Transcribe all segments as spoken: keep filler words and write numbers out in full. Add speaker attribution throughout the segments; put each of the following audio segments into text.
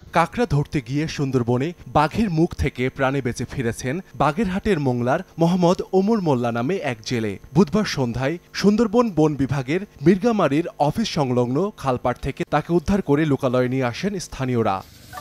Speaker 1: কাকড়া ধরতে গিয়ে সুন্দরবনে বাঘের মুখ থেকে প্রাণে বেঁচে ফিরেছেন বাগেরহাটের মোংলার মোহাম্মদ ওমর মোল্লা নামে এক জেলে। বুধবার সন্ধ্যায় সুন্দরবন বন বিভাগের মির্গামারির অফিস সংলগ্ন খালপাড় থেকে তাকে উদ্ধার করে লোকালয়ে নিয়ে আসেন স্থানীয়রা।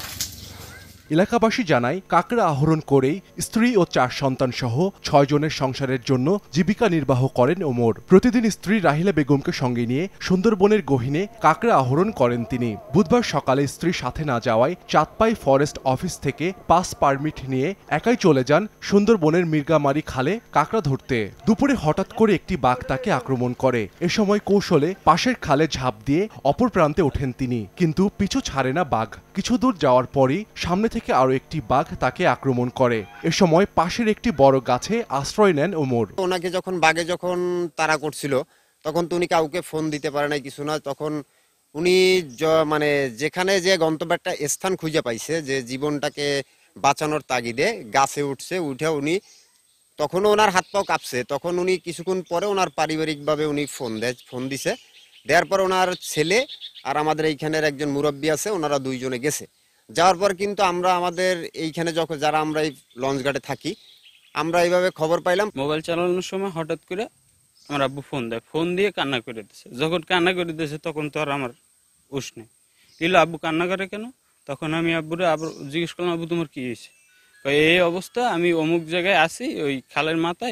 Speaker 1: এলাকাবাসী জানায়, কাকড়া আহরণ করেই স্ত্রী ও চার সন্তান সহ ছয় জনের সংসারের জন্য জীবিকা নির্বাহ করেন ওমর। প্রতিদিন স্ত্রী রাহিলা বেগমকে সঙ্গে নিয়ে সুন্দরবনের গহীনে কাকড়া আহরণ করেন তিনি। বুধবার সকালে স্ত্রী সাথে না যাওয়ায় চাঁদপাই ফরেস্ট অফিস থেকে পাস পারমিট নিয়ে একাই চলে যান সুন্দরবনের মির্গামারি খালে কাকড়া ধরতে। দুপুরে হঠাৎ করে একটি বাঘ তাকে আক্রমণ করে। এ সময় কৌশলে পাশের খালে ঝাঁপ দিয়ে অপর প্রান্তে ওঠেন তিনি, কিন্তু পিছু ছাড়ে না বাঘ। কিছু দূর যাওয়ার পরই সামনে থেকে আরো একটি বাঘ তাকে আক্রমণ করে। এ সময় পাশের একটি বড় গাছে আশ্রয় নেন ওমর।
Speaker 2: ওনাকে যখন বাঘে যখন তাড়া করছিল তখন তো উনি কাউকে ফোন দিতে পারে নাই, কিছু না। তখন উনি মানে যেখানে যে গন্তব্য একটা স্থান খুঁজে পাইছে, যে জীবনটাকে বাঁচানোর তাগিদে গাছে উঠছে। উঠে উনি তখনও ওনার হাত পাও কাঁপছে। তখন উনি কিছুক্ষণ পরে ওনার পারিবারিকভাবে উনি ফোন দেয় ফোন দিছে দেওয়ার পর ওনার ছেলে আর আমাদের এইখানের একজন মুরব্বী আছে, ওনারা দুইজনে গেছে। যাওয়ার পর কিন্তু আমরা আমাদের এইখানে যখন যারা আমরা এই লঞ্চ ঘাটে থাকি, আমরা এইভাবে খবর পাইলাম।
Speaker 3: মোবাইল চালানোর সময় হঠাৎ করে আমার আব্বু ফোন দেয়, ফোন দিয়ে কান্না করে দিচ্ছে। যখন কান্না করে দিয়েছে তখন তো আর আমার উস নেই। এলো আব্বু কান্না করে কেন? তখন আমি আব্বুরে আবার জিজ্ঞেস করলাম, আব্বু তোমার কি হয়েছে? এই অবস্থা, আমি অমুক জায়গায় আসি ওই খালের মাথায়,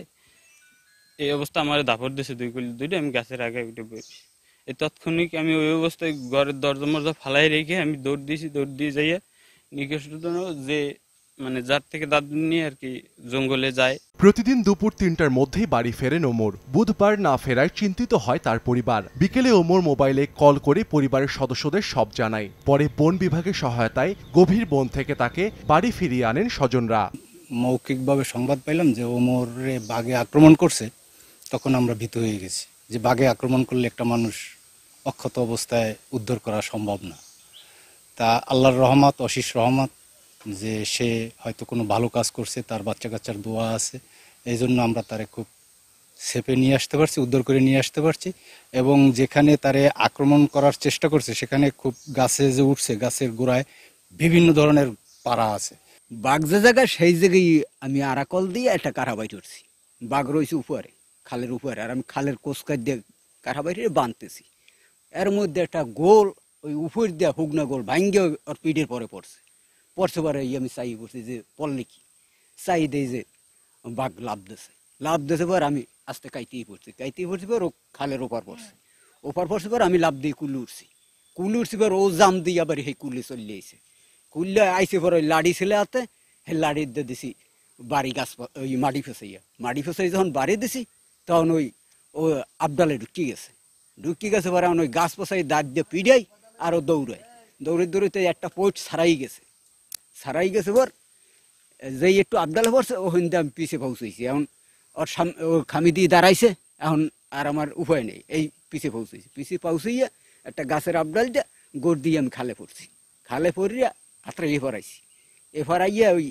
Speaker 3: এই অবস্থা আমার দাপড় দিয়েছে দুই কুলি দুইটা, আমি গাছের আগে উঠে বসি। এই তৎক্ষণিক আমি ওই অবস্থায় ঘরের দরজা মরজা ফালাই রেখে আমি দৌড় দিয়েছি। দৌড় দিয়ে যাইয়া নিকষ্ট যে মানে যার থেকে দাদু নিয়ে আর কি জঙ্গলে যায়।
Speaker 1: প্রতিদিন দুপুর তিনটার মধ্যেই বাড়ি ফেরেন ওমর। বুধবার না ফেরায় চিন্তিত হয় তার পরিবার। বিকেলে ওমর মোবাইলে কল করে পরিবারের সদস্যদের সব জানায়। পরে বন বিভাগের সহায়তায় গভীর বন থেকে তাকে বাড়ি ফিরিয়ে আনেন স্বজনরা।
Speaker 4: মৌখিকভাবে সংবাদ পাইলাম যে ওমরে বাঘে আক্রমণ করছে। তখন আমরা ভীত হয়ে গেছি যে বাঘে আক্রমণ করলে একটা মানুষ অক্ষত অবস্থায় উদ্ধার করা সম্ভব না। তা আল্লাহর রহমত, অশিস রহমত, যে সে হয়তো কোনো ভালো কাজ করছে, তার বাচ্চা কাচ্চার দোয়া আছে, এই জন্য আমরা তারে খুব সেফে নিয়ে আসতে পারছি, উদ্ধার করে নিয়ে আসতে পারছি। এবং যেখানে তারে আক্রমণ করার চেষ্টা করছে সেখানে খুব গাছে যে উঠছে, গাছের গোড়ায় বিভিন্ন ধরনের পাড়া আছে।
Speaker 5: বাঘ যে জায়গায় সেই জায়গায় আমি আরাকল দিয়ে একটা কারাবাই উঠছি। বাঘ রয়েছে উপরে, খালের উপরে, আর আমি খালের কোচকার দিয়ে কারাবাইটে বাঁধতেছি। এর মধ্যে একটা গোল ওই উপর দিয়ে হুগনা গোল ভাঙ্গে ওর পিঠের পরে পড়ছে। পড়ছে পরে আমি চাই করছি যে পড়লে কি, চাই দেয় যে বাঘ লাভ দিয়েছে। লাভ দিয়েছে পর আমি আস্তে কাইতেই পড়ছি, কাইতেই পড়ছি পর ও খালের ওপার পড়ছে। ওপার পড়ছে পর আমি লাভ দিয়ে কুলে উঠছি। কুলে উঠছি পর ও জাম দিয়ে আবার সেই কুলে চলে আইছে। কুলে আইসে পর ওই লাড়ি ছেলে হাতে, হে লাড়ি দিয়ে দিছি বাড়ি গাছ ওই মাটি ফেসাইয়া। মাটি ফেসাই যখন বাড়ি দিছি তখন ওই ও আবডালে ঢুকি গেছে। ঢুকি গেছে পরে ওই গাছ পচাই দাঁত দিয়ে পিড়াই আর ও দৌড়ায়। দৌড়ে দৌড়িতে একটা পোট ছাড়াই গেছে। ছাড়াই গেছে পর যেই একটু আবডালে পড়ছে ওখান দিয়ে আমি পিছিয়ে পৌঁছেছি। এখন ওর সামনে ও খামি দিয়ে দাঁড়াইছে, এখন আর আমার উপায় নেই, এই পিছিয়ে পৌঁছেছি। পিছিয়ে পৌঁছাইয়া একটা গাছের আবডাল দিয়ে গোড় দিয়ে আমি খালে পড়ছি। খালে পড়িয়া হাতটা এ ফরাইছি। এ ফরাইয়া ওই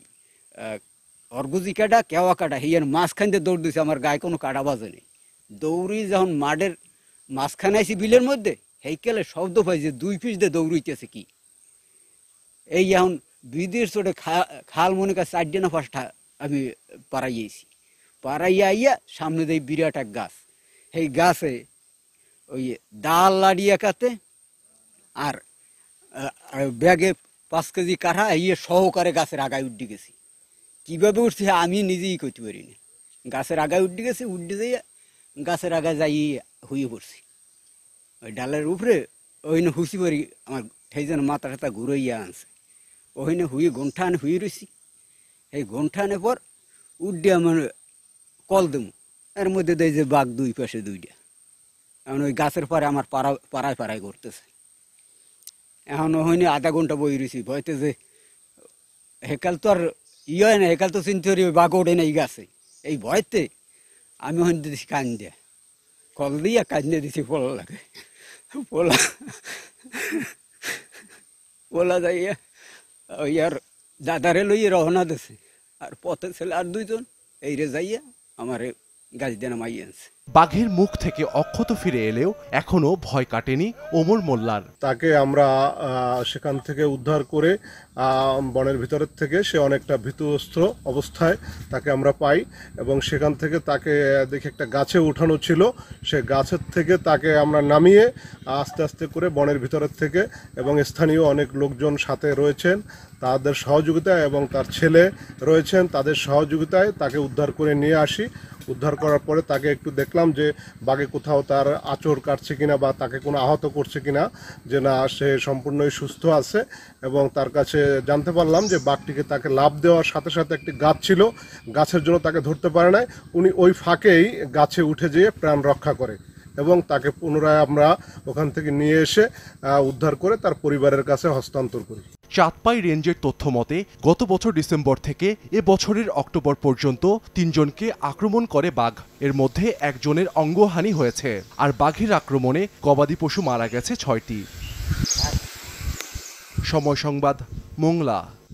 Speaker 5: অর্গুজি কাটা কেওয়া কাটা হিয়ার মাঝখান দিয়ে দৌড় দিয়েছে। আমার গায়ে কোনো কাটা বাজে নেই। দৌড়ি যখন মাঠের মাঝখানে আইছি বিলের মধ্যে, হেইকেলে শব্দ পাই যে দুই পিস দিয়ে দৌড়িতেছে কি। এই এখন বিদের চোটে খাল মনে কাছে চারটে না পাঁচটা আমি পাড়াইয়েছি। পাড়াইয়া আইয়া সামনে দিয়ে বিরাট এক গাছ, সেই গাছে ওই ডাল লাড়িয়া কাতে আর ব্যাগে পাঁচ কেজি কাঠা ইয়ে সহকারে গাছের আগায় উঠে গেছি। কীভাবে উঠছে আমি নিজেই করতে পারি না। গাছের আগায় উঠে গেছি, উঠে যাইয়া গাছের আগায় যাই হুয়ে পড়ছি। ওই ডালের উপরে ওইনে হুসি পারি, আমার সেই যেন মাথা টাথা ঘুরাইয়া আনছে। ওইনে হুয়ে গন্ঠা আনে হুয়ে রয়েছি। এই গন্ঠা আনে পর উঠে আমার কল দেবো, এর মধ্যে দেয় যে বাঘ দুই পাশে দুইটা। এখন ওই গাছের পরে আমার পাড়া পাড়ায় পাড়ায় করতেছে। এখন ওইনে আধা ঘন্টা বই রয়েছি ভয়তে যে হেকাল তো আর ই হয় না, হেকাল তো চিনতে পারি বাঘ ওঠে না এই গাছে। এই ভয়তে আমি ওখানে দিয়েছি কান দিয়া, কল দিয়া কান দিয়ে দিছি পোলা লাগে। পোলা পোলা যাইয়া ওই আর দাদারে লইয়ে রওনা দিছে। আর পথে ছেলে আর দুইজন এই রে যাইয়া আমার গাছ দিয়ে নামাই আনছে।
Speaker 1: বাঘের মুখ থেকে অক্ষত ফিরে এলেও এখনো ভয় কাটেনি ওমর মোল্লার।
Speaker 6: তাকে আমরা সেখান থেকে উদ্ধার করে বনের ভিতরের থেকে সে অনেকটা ভীতস্ত্র অবস্থায় তাকে আমরা পাই এবং সেখান থেকে তাকে দেখে একটা গাছে উঠানো ছিল, সে গাছের থেকে তাকে আমরা নামিয়ে আস্তে আস্তে করে বনের ভিতরের থেকে এবং স্থানীয় অনেক লোকজন সাথে রয়েছেন তাদের সহযোগিতায় এবং তার ছেলে রয়েছেন তাদের সহযোগিতায় তাকে উদ্ধার করে নিয়ে আসি। উদ্ধার করার পরে তাকে একটু দেখলাম যে বাঘে কোথাও তার আঁচড় কাটছে কিনা বা তাকে কোনো আহত করছে কিনা, যে না সে সম্পূর্ণই সুস্থ আছে এবং তার কাছে জানতে পারলাম যে বাঘটিকে তাকে লাফ দেওয়ার সাথে সাথে একটি গাছ ছিল, গাছের জন্য তাকে ধরতে পারে নাই, উনি ওই ফাঁকেই গাছে উঠে যেয়ে প্রাণ রক্ষা করে এবং তাকে পুনরায় আমরা ওখান থেকে নিয়ে এসে উদ্ধার করে তার পরিবারের কাছে হস্তান্তর করি।
Speaker 1: চাঁদপাই রেঞ্জের তথ্য মতে গত বছর ডিসেম্বর থেকে এ বছরের অক্টোবর পর্যন্ত তিনজনকে আক্রমণ করে বাঘ, এর মধ্যে একজনের অঙ্গহানি হয়েছে আর বাঘের আক্রমণে গবাদি পশু মারা গেছে ছয়টি। সময় সংবাদ, মোংলা।